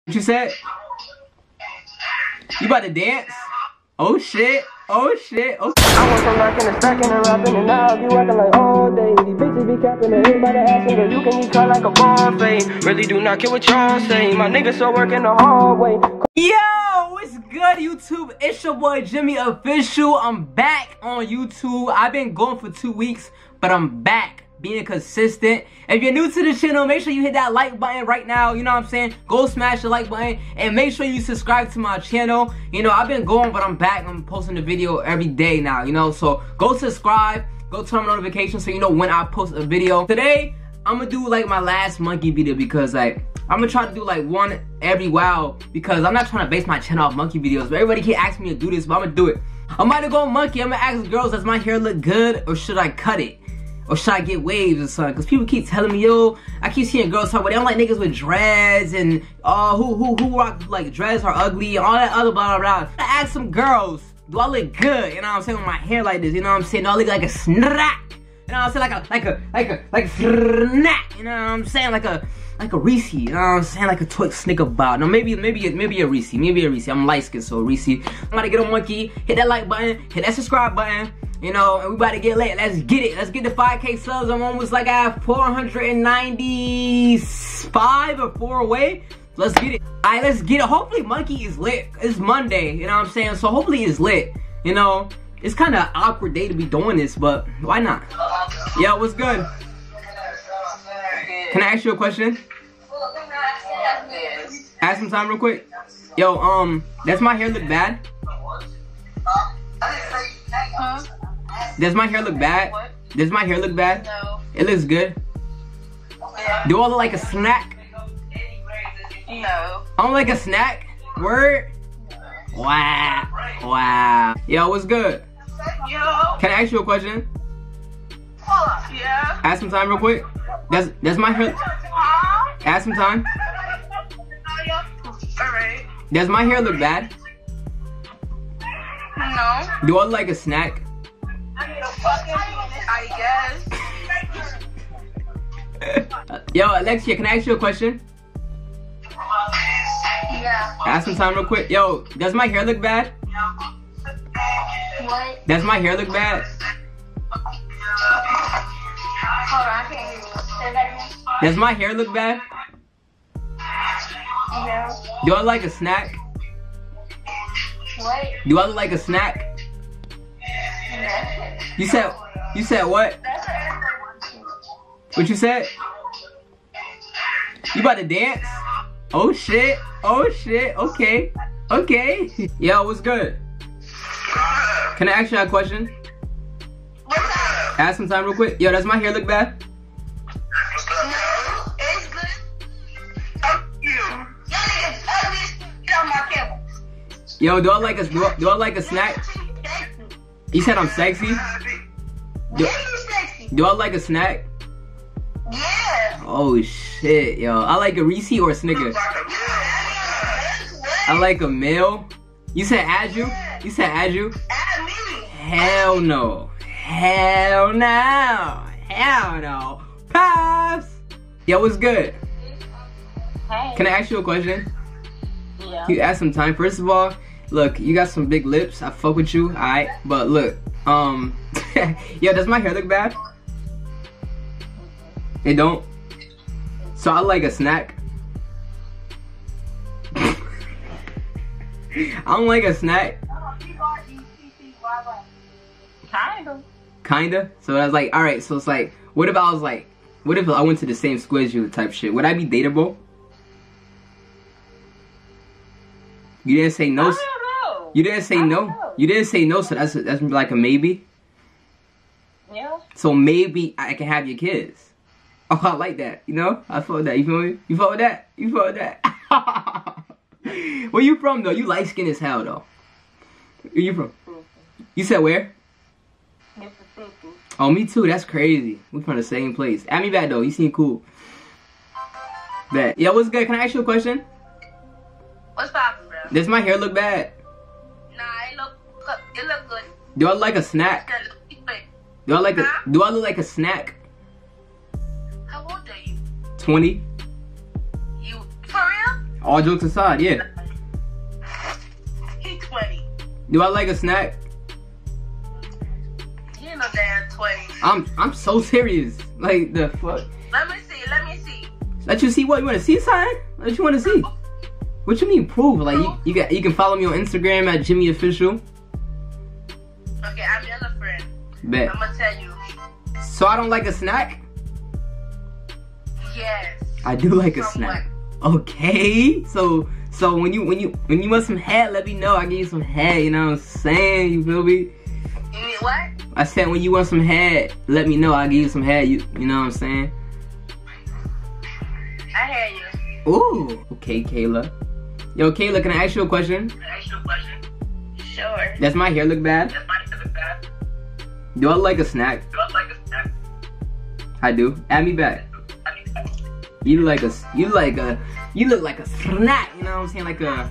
What you said? You about to dance? Oh shit. Oh shit. Okay. I went from knocking and stacking and rapping and now I be working like all day. These bitches be capping and everybody asking, girl, you can eat cut like a buffet. Really do not care what y'all say. My niggas still working the hard way. Yo, what's good, YouTube? It's your boy Jimmy Official. I'm back on YouTube. I've been gone for 2 weeks, but I'm back. Being consistent. If you're new to the channel, make sure you hit that like button right now. You know what I'm saying? Go smash the like button and make sure you subscribe to my channel. You know, I've been gone, but I'm back. I'm posting the video every day now, you know? So go subscribe, go turn on notifications so you know when I post a video. Today, I'm gonna do like my last monkey video because like, I'm gonna try to do like one every while because I'm not trying to base my channel off monkey videos. But everybody keep asking me to do this, but I'm gonna do it. I'm about to go monkey. I'm gonna ask girls, does my hair look good or should I cut it? Or should I get waves or something? Because people keep telling me, yo, I keep seeing girls talk about they don't like niggas with dreads and who rock like dreads are ugly and all that other blah blah blah. I ask some girls, do I look good? You know what I'm saying, with my hair like this, you know what I'm saying? Do I look like a snack? You know what I'm saying? Like a snack, you know what I'm saying? Like a Reese, you know what I'm saying? Like a Twix Snicker bar. No, maybe a Reese. I'm light skinned, so Reese. I'm about to get a monkey, hit that like button, hit that subscribe button. You know, and we about to get lit. Let's get it. Let's get the 5K subs. I'm almost like I have 495 or 4 away. Let's get it. Alright, let's get it. Hopefully monkey is lit. It's Monday, you know what I'm saying? So hopefully it's lit. You know, it's kind of awkward day to be doing this, but why not? Yo, what's good? Can I ask you a question? Ask some time real quick. Yo, does my hair look bad? Huh? Does my hair look bad? What? Does my hair look bad? No. It looks good. Yeah. Do I look like a snack? No. I'm like a snack? Word? Wow. Wow. Yo, what's good? Yo. Can I ask you a question? Yeah. Ask some time real quick. Does my hair... Huh? Ask some time. Alright. Does my hair look bad? No. Do I look like a snack? I guess. Yo, Alexia, can I ask you a question? Yeah. Ask some time real quick. Yo, does my hair look bad? What? Does my hair look bad? Hold on, I can't hear you. Say that again. Does my hair look bad? Yeah. Do I look like a snack? What? Do I look like a snack? Yeah. You said what? That's an What you said? You about to dance? Oh shit. Oh shit. Okay. Okay. Yo, what's good? Can I ask you a question? What's up? Ask some time real quick. Yo, does my hair look bad? No, it's good. Fuck you. Y'all niggas ugly as shit. Get on my camera. Yo, do I like a snack? You said I'm sexy? Yeah, you sexy. Do I like a snack? Yeah. Oh shit, yo. I like a Reese or a Snicker. I like a meal. You said add you? You said add you? Add me. Hell no. Hell no. Hell no. Pass. Yo, what's good? Hey. Can I ask you a question? Yeah. You ask some time. First of all, look, you got some big lips. I fuck with you, alright? But look, yo, does my hair look bad? It don't? So I like a snack. I don't like a snack. Kinda. Kinda. So I was like, alright, so it's like, what if I was like, what if I went to the same school as you type shit? Would I be dateable? You didn't say no. I don't know. You didn't say I don't no. know. You didn't say no, so that's like a maybe. Yeah. So maybe I can have your kids. Oh, I like that. You know? I fuck with that. You feel me? You fuck with that? You fuck with that? Where you from, though? You light skinned as hell, though. Where you from? You said where? Mississippi. Oh, me too. That's crazy. We from the same place. Add me back, though. You seem cool. Bet. Yeah, what's good? Can I ask you a question? What's poppin', bro? Does my hair look bad? Nah, it look good. Do I look like a snack? Do I look like a snack? How old are you? 20. You for real? All jokes aside, yeah. He 20. Do I like a snack? He ain't no damn 20. I'm so serious. Like the fuck. Let me see. Let you see what? You wanna see something? What you wanna see? What you mean prove? Like you can follow me on Instagram at Jimmy Official. Okay, I'm your other friend. Bet. I'm gonna tell you. So I don't like a snack? Yes. I do like a Somewhat. snack. Okay. So when you want some head, let me know. I give you some head, you know what I'm saying? You feel me? You mean what? I said when you want some head, let me know. I'll give you some head, you know what I'm saying? I hear you. Ooh. Okay, Kayla. Yo, Kayla, can I ask you a question? Sure. Does my hair look bad? Do I like a snack? I do. Add me back. You look like a snack, you know what I'm saying? Like a,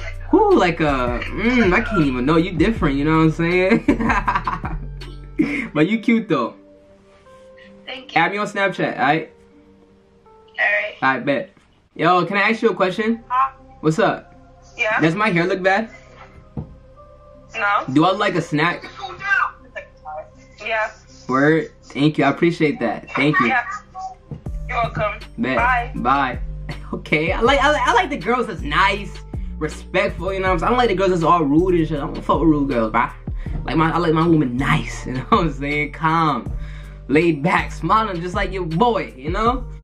I can't even know. You different, you know what I'm saying? But you cute though. Thank you. Add me on Snapchat, alright? Alright. Alright, bet. Yo, can I ask you a question? What's up? Yeah? Does my hair look bad? No? Do I like a snack? Yeah. Word. Thank you. I appreciate that. Thank you. Yeah. You're welcome. Bet. Bye. Bye. Okay. I like the girls that's nice, respectful, you know what I'm saying? I don't like the girls that's all rude and shit. I don't fuck with rude girls, bro. I like my woman nice, you know what I'm saying? Calm, laid back, smiling just like your boy, you know?